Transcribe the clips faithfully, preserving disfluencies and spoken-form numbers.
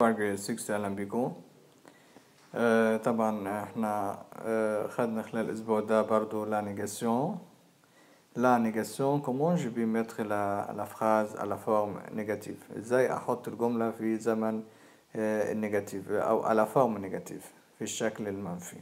بارجريد ستة أهلا بيكم. آه طبعا احنا آه خدنا خلال الأسبوع ده برضو لا نيجاسيون لا نيجاسيون كومون جو بي ميتر لا فراز على فورم نيجاتيف، ازاي احط الجملة في زمن آه النيجاتيف او على فورم نيجاتيف في الشكل المنفي.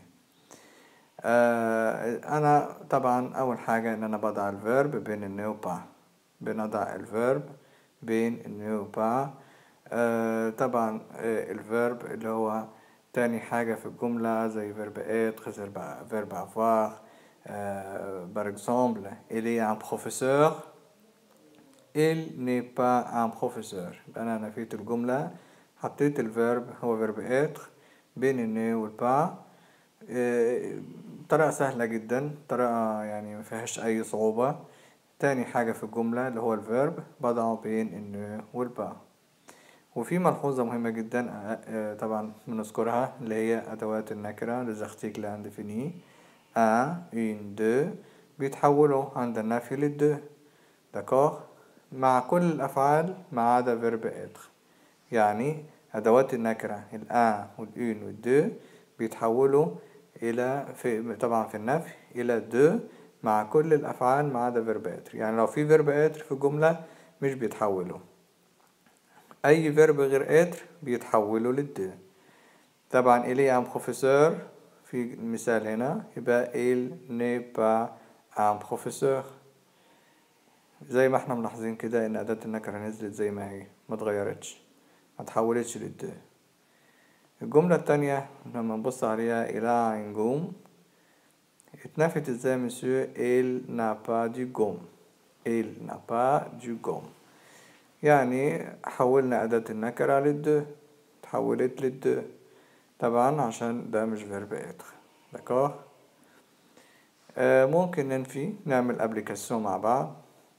آه انا طبعا اول حاجة ان انا بضع الفيرب بين النيو با، بنضع الفيرب بين النيو با. آه طبعا آه الفيرب اللي هو تاني حاجة في الجملة زي فيرب être, فيرب avoir. آه par exemple, il est un professeur, il n'est pas un professeur. أنا نفيت الجملة، حطيت الفيرب هو فيرب être بين النيو والبا. آه طريقة سهلة جدا، طريقة يعني مفيهاش أي صعوبة. تاني حاجة في الجملة اللي هو الفيرب بضعه بين النيو والبا. وفي ملحوظة مهمة جدا طبعا بنذكرها اللي هي أدوات النكرة les articles indéfinis un, une, deux بيتحولوا عند النفي للدو داكور مع كل الأفعال ما عدا فيرب être. يعني أدوات النكرة الان والأون والدو بيتحولوا إلى في طبعا في النفي إلى دو مع كل الأفعال ما عدا فيرب être. يعني لو في فيرب être في الجملة مش بيتحولوا، أي فيرب غير être بيتحولوا للدو. طبعا il est un professeur في المثال هنا يبقى il n'est pas un professeur. زي ما احنا ملاحظين كده ان أداة النكرة نزلت زي ما هي ما اتغيرتش ما اتحولتش للدو. الجملة التانية لما نبص عليها il a un gomme اتنفت ازاي مسيو il n'a pas du gomme il n'a pas du gomme. يعني حولنا أداة النكرة للدو، تحولت للدو طبعا عشان ده مش فيرب être. داكور آه ممكن ننفي نعمل ابليكاسيون مع بعض.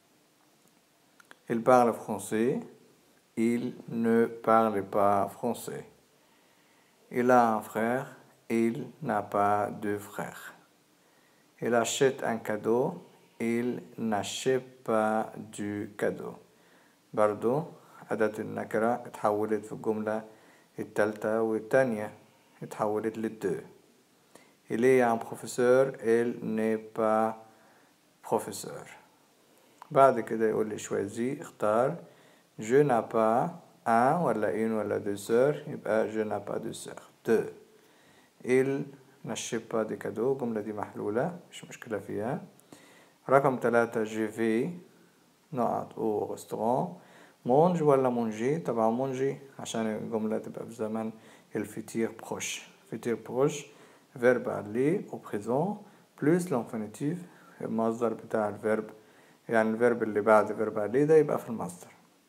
il parle français, il ne parle pas français. il a un frère, il n'a pas de frère. il achète un cadeau, il n'achète pas du cadeau. برضو أداة النكرة اتحولت في الجملة التالتة والتانية اتحولت للدو. il est un professeur, il n'est pas professeur. بعد كده يقول لي choisis اختار je n'ai pas un ولا une ولا deux sœurs يبقى je n'ai pas de sœurs deux. il n'achète pas de cadeaux الجملة دي محلولة مش مشكلة فيها. رقم ثلاثة je vais نقعد au restaurant. مونج ولا مونجي؟ طبعا مونجي عشان الجملة تبقى في زمن الفيتير بروش. فيتير بروش فيرب aller au présent plus l'infinitif المصدر بتاع الفيرب، يعني الفيرب اللي بعد فيرب aller ده يبقى في المصدر.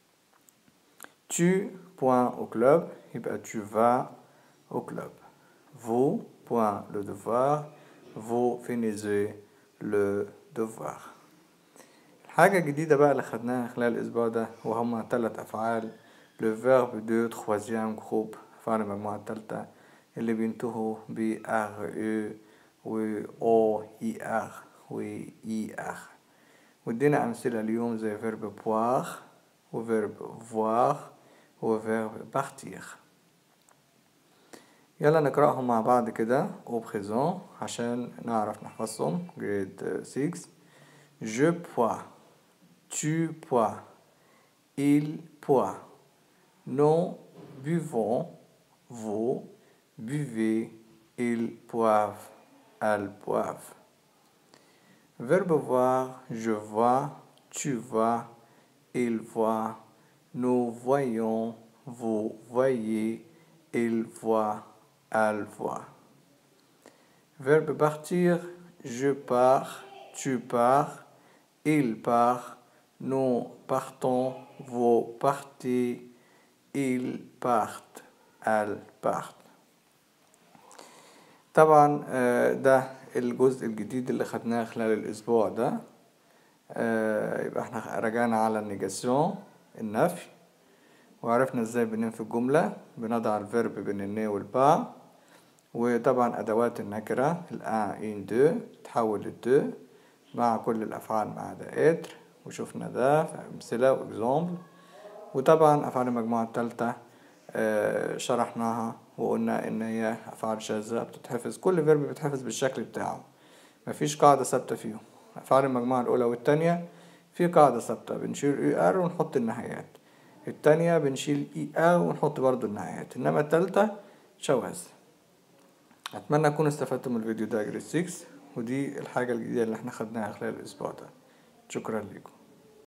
tu point au club يبقى tu vas au club. vous point le devoir vous finissez le devoir. حاجة جديدة بقى اللي خدناها خلال الأسبوع ده وهما تلات أفعال le verbe de troisième groupe أفعال المجموعة التالتة اللي بينتهوا ب R E و O I R و I R. ودينا أمثلة اليوم زي verbe boire و verbe voir و verbe partir. يلا نقرأهم مع بعض كده au présent عشان نعرف نحفظهم. grade six. je bois, tu bois, il boit, nous buvons, vous buvez, ils boivent, elles boivent. Verbe voir, je vois, tu vois, il voit, nous voyons, vous voyez, il voit, elle voit. Verbe partir, je pars, tu pars, il part, nous partons, vous partez, ils partent, elles partent. طبعا ده الجزء الجديد اللي خدناه خلال الأسبوع ده. يبقى احنا رجعنا على النيجاسيون النفي وعرفنا ازاي بننفي الجملة، بنضع الفيرب بين الني والبا، وطبعا أدوات النكرة الان إن دو تحول للدو مع كل الأفعال ما عدا être، وشوفنا ده في أمثلة وإكزامبل. وطبعا أفعال المجموعة التالتة آه شرحناها وقلنا ان هي افعال شاذة بتتحفظ، كل فيرب بيتحفظ بالشكل بتاعه، مفيش قاعدة ثابتة فيهم. افعال المجموعة الاولى والتانية في قاعدة ثابتة، بنشيل اي ار ونحط النهايات، التانية بنشيل اي ا ونحط برضو النهايات، انما التالتة شواذ. اتمنى اكونوا استفدتوا من الفيديو ده جريد ستة، ودي الحاجة الجديدة اللي احنا خدناها خلال الاسبوع ده. شكرا لكم.